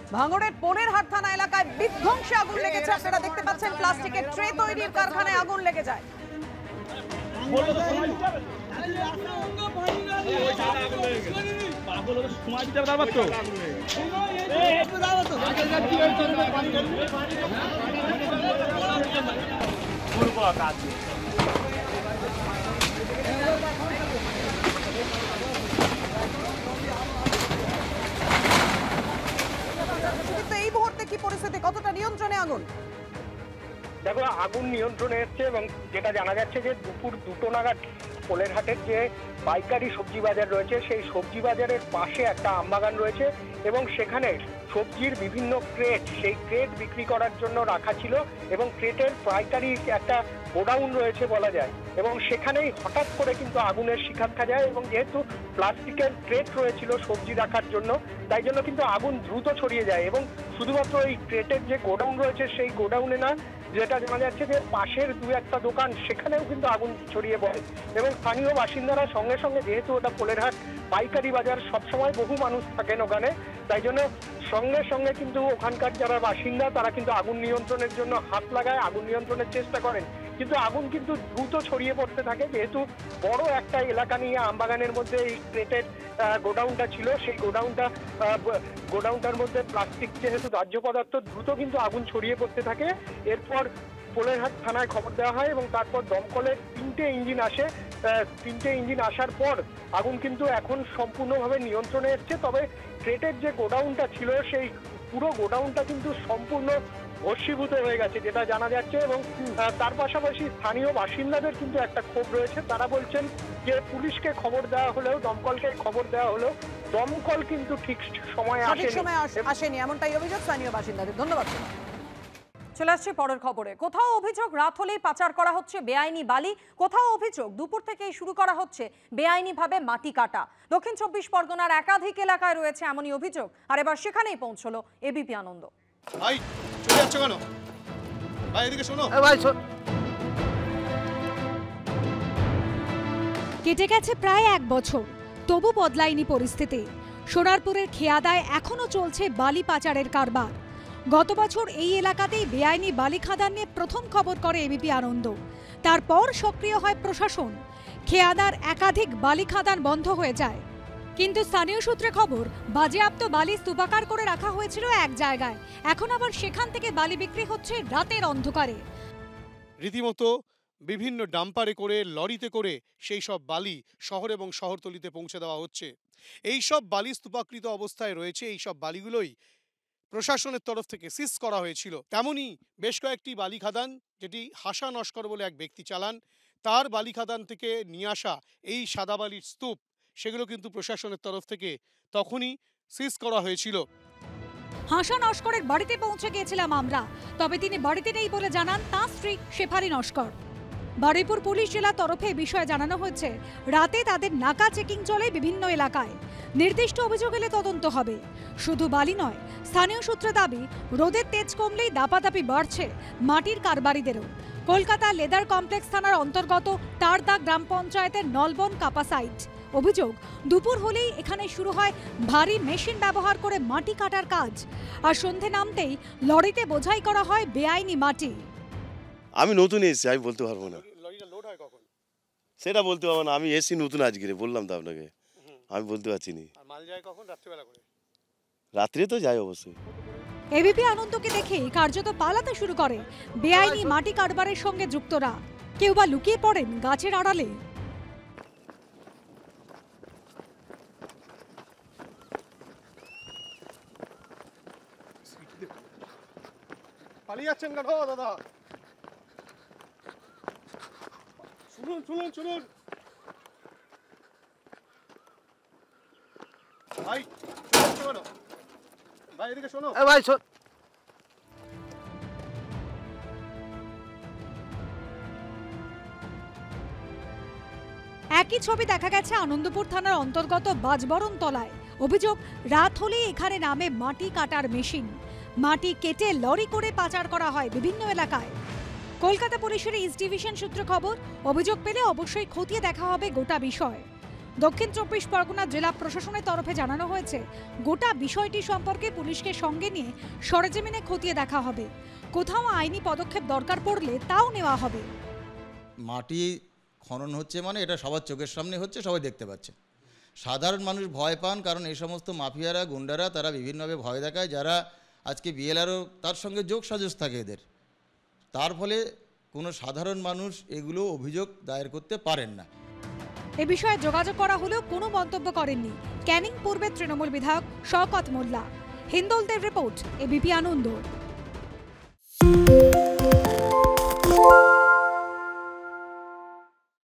ভাঙড়ের পোলেরহাট থানা এলাকায় বিধ্বংসী আগুন লেগেছে। আপনারা দেখতে পাচ্ছেন প্লাস্টিকের ট্রে তৈরির কারখানায় আগুন লেগে যায়। এই মুহূর্তে কি পরিস্থিতি, কতটা নিয়ন্ত্রণে আগুন? দেখো, আগুন নিয়ন্ত্রণে এসছে এবং যেটা জানা যাচ্ছে যে দুপুর 2টো নাগাদ পোলেরহাটের যে পাইকারি সবজি বাজার রয়েছে সেই সবজি বাজারের পাশে একটা আমবাগান রয়েছে এবং সেখানে সবজির বিভিন্ন ক্রেট, সেই ক্রেট বিক্রি করার জন্য রাখা ছিল এবং ক্রেটের পাইকারি একটা গোডাউন রয়েছে বলা যায় এবং সেখানেই হঠাৎ করে কিন্তু আগুনের শিখা দেখা যায় এবং যেহেতু প্লাস্টিকের ক্রেট রয়েছিল সবজি রাখার জন্য, তাই জন্য কিন্তু আগুন দ্রুত ছড়িয়ে যায় এবং শুধুমাত্র এই ক্রেটের যে গোডাউন রয়েছে সেই গোডাউনে না, যেটা জানা যাচ্ছে যে পাশের 2-1টা দোকান সেখানেও কিন্তু আগুন ছড়িয়ে পড়ে এবং স্থানীয় বাসিন্দারা সঙ্গে সঙ্গে, যেহেতু ওটা পোলেরহাট পাইকারি বাজার, সবসময় বহু মানুষ থাকেন ওখানে, তাই জন্য সঙ্গে সঙ্গে কিন্তু ওখানকার যারা বাসিন্দা তারা কিন্তু আগুন নিয়ন্ত্রণের জন্য হাত লাগায়, আগুন নিয়ন্ত্রণের চেষ্টা করেন, কিন্তু আগুন কিন্তু দ্রুত ছড়িয়ে পড়তে থাকে। যেহেতু বড় একটা এলাকা নিয়ে আমবাগানের মধ্যে এই ক্রেটের গোডাউনটা ছিল, সেই গোডাউনটার মধ্যে প্লাস্টিক যেহেতু দাহ্য পদার্থ, দ্রুত কিন্তু আগুন ছড়িয়ে পড়তে থাকে। এরপর পোলেরহাট থানায় খবর দেওয়া হয় এবং তারপর দমকলের 3টে ইঞ্জিন আসে। 3টে ইঞ্জিন আসার পর আগুন কিন্তু এখন সম্পূর্ণভাবে নিয়ন্ত্রণে এসছে। তবে ক্রেটের যে গোডাউনটা ছিল সেই পুরো গোডাউনটা কিন্তু সম্পূর্ণ ভস্মীভূত হয়ে গেছে যেটা জানা যাচ্ছে এবং তার পাশাপাশি স্থানীয় বাসিন্দাদের কিন্তু একটা ক্ষোভ রয়েছে। তারা বলছেন যে পুলিশকে খবর দেওয়া হলেও, দমকলকে খবর দেওয়া হলেও দমকল কিন্তু ঠিক সময় আসেনি, এমনটাই অভিযোগ স্থানীয় বাসিন্দাদের। ধন্যবাদ। চলে আসছে পরের খবরে। কোথাও অভিযোগ রাত হলেই পাচার করা হচ্ছে বেআইনি বালি, কোথাও অভিযোগ দুপুর থেকেই শুরু করা হচ্ছে বেআইনিভাবে মাটি কাটা। দক্ষিণ 24 পরগনার একাধিক এলাকায় রয়েছে এমনই অভিযোগ, আর এবার সেখানেই পৌঁছলো এবিপি আনন্দ। ভাই চলে যাচ্ছ কেন? ভাই এদিকে শোনো। কেটে গেছে প্রায় 1 বছর, তবু বদলায়নি পরিস্থিতি। সোনারপুরের খেয়াদায় এখনো চলছে বালি পাচারের কারবার। গত বছর এই এলাকাতেই বেআইনি বালি খাদান নিয়ে প্রথম খবর করে এবিপি আনন্দ। তারপর সক্রিয় হয় প্রশাসন। খেয়াদার একাধিক বালি খাদান বন্ধ হয়ে যায়, কিন্তু স্থানীয় সূত্রে খবর বাজেয়াপ্ত বালি স্তূপাকার করে রাখা হয়েছিল এক জায়গায়। এখন আবার সেখান থেকে বালি বিক্রি হচ্ছে রাতের অন্ধকারে। রীতিমতো বিভিন্ন ডাম্পারে করে, লরিতে করে সেই সব বালি শহর এবং শহরতলিতে পৌঁছে দেওয়া হচ্ছে। এই সব বালি স্তূপাকৃত অবস্থায় রয়েছে। এই সব বালিগুলোই প্রশাসনের তরফ থেকে সিজ করা হয়েছিল। তেমনই বেশ কয়েকটি বালি খাদান, যেটি হাসা নস্কর বলে এক ব্যক্তি চালান, তার বালি খাদান থেকে নিয়ে আসা এই সাদা বালির স্তূপ, সেগুলো কিন্তু প্রশাসনের তরফ থেকে তখনই সিজ করা হয়েছিল। হাসা নস্করের বাড়িতে পৌঁছে গিয়েছিলাম আমরা, তবে তিনি বাড়িতে নেই বলে জানান তাঁর স্ত্রী শেফালি নস্কর। বারুইপুর পুলিশ জেলার তরফে বিষয়ে জানানো হয়েছে, রাতে তাদের নাকা চেকিং চলে বিভিন্ন এলাকায়। নির্দিষ্ট অভিযোগ এলে তদন্ত হবে। শুধু বালি নয়, স্থানীয় সূত্রে দাবি রোদের তেজ কমলেই দাপাদাপি বাড়ছে মাটির কারবারিদেরও। কলকাতা লেদার কমপ্লেক্স থানার অন্তর্গত টারদা গ্রাম পঞ্চায়েতের নলবন কাপা সাইট। অভিযোগ, দুপুর হলেই এখানে শুরু হয় ভারী মেশিন ব্যবহার করে মাটি কাটার কাজ, আর সন্ধে নামতেই লরিতে বোঝাই করা হয় বেআইনি মাটি। আমি নতুন এসেছি, আমি বলতে পারবো না। সেটা বলতে পারবো না, আমি এসেছি নতুন আজকে, বললাম তো আপনাকে, আমি বলতে পারছি না। রাত্রে তো যাই অবশ্যই। এবিপি আনন্দকে দেখেই কার্যত পালাতে শুরু করে বেআইনি মাটি কারবারের সঙ্গে যুক্তরা। কেউ বা লুকিয়ে পড়েন গাছের আড়ালে। পালিয়ে যাচ্ছেন কেন দাদা? শুনুন শুনুন শুনুন ভাই, ভাই এদিকে শোনো। ভাই একই ছবি দেখা গেছে আনন্দপুর থানার অন্তর্গত বাজবরণ তলায়। অভিযোগ, রাত হলেই এখানে নামে মাটি কাটার মেশিন। মাটি কেটে লরি করে পাচার করা হয় বিভিন্ন এলাকায়। কলকাতা পুলিশের ইস্ট ডিভিশন সূত্রে খবর, অভিযোগ পেলে অবশ্যই খতিয়ে দেখা হবে গোটা বিষয়। দক্ষিণ 24 পরগনা জেলা প্রশাসনের তরফে জানানো হয়েছে গোটা বিষয়টি সম্পর্কে পুলিশকে সঙ্গে নিয়ে সরেজমিনে খতিয়ে দেখা হবে। কোথাও আইনি পদক্ষেপ দরকার পড়লে তাও নেওয়া হবে। মাটি খনন হচ্ছে মানে এটা সবার চোখের সামনে হচ্ছে, সবাই দেখতে পাচ্ছে। সাধারণ মানুষ ভয় পান, কারণ এই সমস্ত মাফিয়ারা, গুন্ডারা তারা বিভিন্নভাবে ভয় দেখায়, যারা আজকে বিএলআরও তার সঙ্গে যোগ সাজস থাকে এদের। তার ফলে কোনো সাধারণ মানুষ এগুলো অভিযোগ দায়ের করতে পারেন না। এ বিষয়ে যোগাযোগ করা হলেও কোনো মন্তব্য করেননি ক্যানিং পূর্বের তৃণমূল বিধায়ক শওকত মোল্লা। হিন্দোলদের রিপোর্ট, এবিপি আনন্দ।